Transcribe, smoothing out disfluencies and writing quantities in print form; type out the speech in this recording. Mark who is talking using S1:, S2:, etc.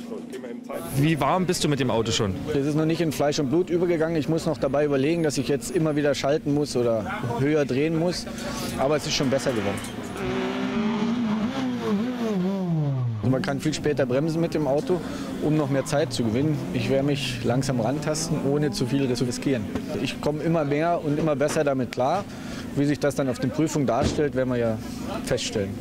S1: Wie warm bist du mit dem Auto schon?
S2: Das ist noch nicht in Fleisch und Blut übergegangen. Ich muss noch dabei überlegen, dass ich jetzt immer wieder schalten muss oder höher drehen muss. Aber es ist schon besser geworden. Man kann viel später bremsen mit dem Auto, um noch mehr Zeit zu gewinnen. Ich werde mich langsam rantasten, ohne zu viel zu riskieren. Ich komme immer mehr und immer besser damit klar. Wie sich das dann auf den Prüfungen darstellt, werden wir ja feststellen.